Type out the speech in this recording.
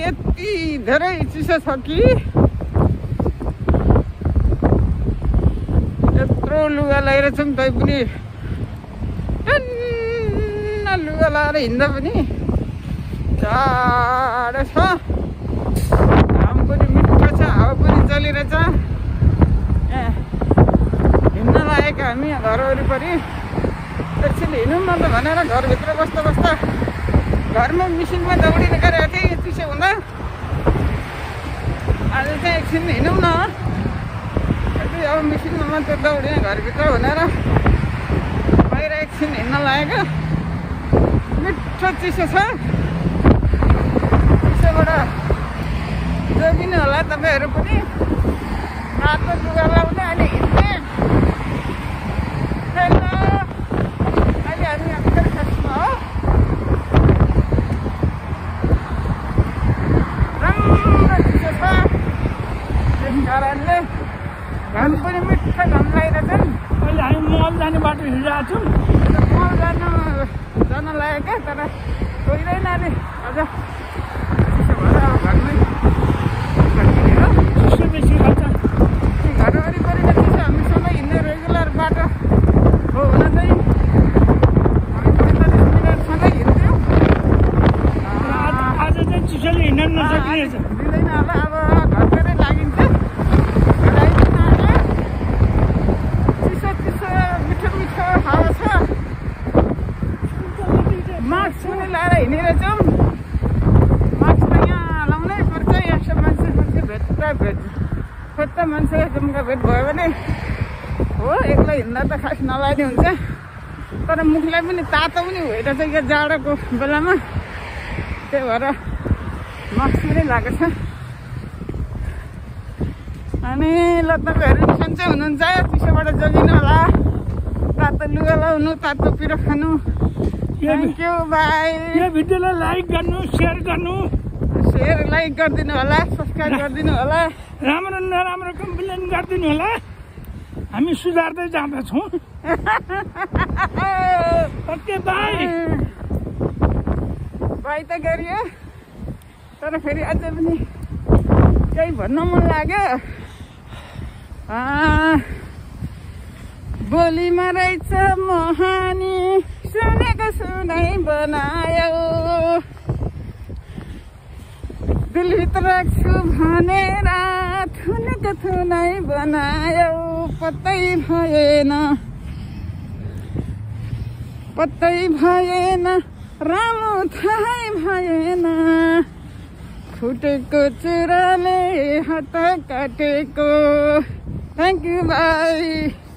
यति धेरै चिसो छ कि यत्रो लुगा लगाएर छौँ तै पनि लुगा लगाएर हिँड्दा पनि जाडो छ। घाम पनि मिठो छ, हावा पनि चलिरहेछ। हिँड्न लागेको हामी घर वरिपरि एकछिन हिँडौँ न त भनेर घरभित्र बस्दा बस्दा घरमा मिसिनमा दौडिन गरेको थिएँ चिसो हुँदा। आज चाहिँ एकछिन हिँडौँ न, अब मिसिनमा मात्रै दौडिने घरभित्र भनेर बाहिर एकछिन हिँड्न लागेको। मिठो चिसो छ, चिसोबाट जोगिनु होला तपाईँहरू पनि। रातो लुगा लाउने अनि हिँड्ने। हेलो, अहिले हामी अक्षर खासमा हो। राम्रो चिसो छ, त्यस कारणले घाम पनि मिठो घाम लागिरहेछन्। अहिले हामी मल जाने बाटो हिँडिरहेको छौँ। मल जान लागेको तर छोइँदैन अरे अझ चिसो भएर अब घरमै फर्किने हो। चिसो बेसी गर्छ। घर वरिपरिको चिसो हामीसँग हिँड्ने रेगुलर बाटो हो भने चाहिँ हामी 45 मिनटसँगै हिँड्थ्यौँ। आज चाहिँ चिसोले हिँड्न नसकिनेछ। दिँदैन होला, अब घरतिरै लागिन्छ। घर आइपुग्न आँट्यो। चिसो चिसो मिठो मिठो हावा छ। मास्क पनि लाएर हिँडिरहेछौँ। मास्क त यहाँ लाउनै पर्छ। यसो मान्छे खोज्दा मान्छे जम्का भेट भयो भने हो, एक्लै हिँड्दा त खास नलाग्ने हुन्छ। तर मुखलाई पनि तातो पनि भइरहेछ यो जाडोको बेलामा, त्यही भएर मास्क पनि लगाएको छ। अनि ल तपाईँहरू सन्चै हुनुहुन्छ, चिसोबाट जोगिनु होला, तातो लुगा लाउनु, तातो पिरो खानु। Thank you, bye. यो भिडियोलाई लाइक गर्नु, सेयर गर्नु, लाइक गरिदिनु होला, सब्सक्राइब गरिदिनु होला। राम्रो नराम्रो कम्प्लेन गरिदिनु होला, हामी सुधार्दै जाँदैछौँ। Okay, by. बाई त गरियो, तर फेरि अझै पनि केही भन्न मन लाग्यो। बोलीमा रहेछ मोहानी, सुनेको सुनाइ बनायो, दिलभित्र राख्छु भनेर थुनेको थुनाइ बनायो। पत्तै भएन रामो थाहै भएन, फुटेको चुराले हात काटेको। Thank you, by.